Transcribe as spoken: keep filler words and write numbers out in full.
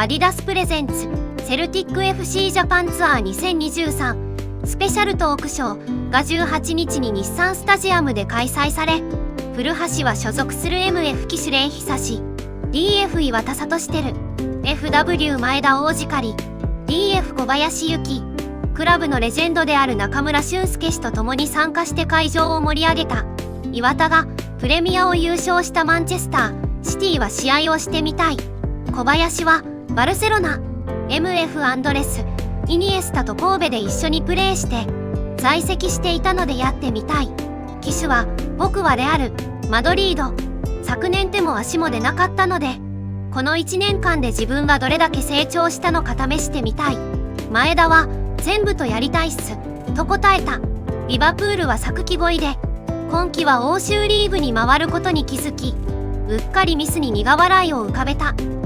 アディダスプレゼンツセルティック エフシー ジャパンツアーにせんにじゅうさんスペシャルトークショーがじゅうはちにちに日産スタジアムで開催され、古橋は所属する エムエフ 騎手連久志、 ディーエフ 岩田聡輝、 エフダブリュー 前田大光、 ディーエフ 小林幸、クラブのレジェンドである中村俊輔氏と共に参加して会場を盛り上げた。岩田がプレミアを優勝したマンチェスターシティは試合をしてみたい、小林はバルセロナ、 エムエフ アンドレス・イニエスタと神戸で一緒にプレーして在籍していたのでやってみたい。騎手は僕はレアル・マドリード、昨年手も足も出なかったのでこのいちねんかんで自分がどれだけ成長したのか試してみたい。前田は全部とやりたいっすと答えた。リバプールは昨季ごいで今季は欧州リーグに回ることに気づき、うっかりミスに苦笑いを浮かべた。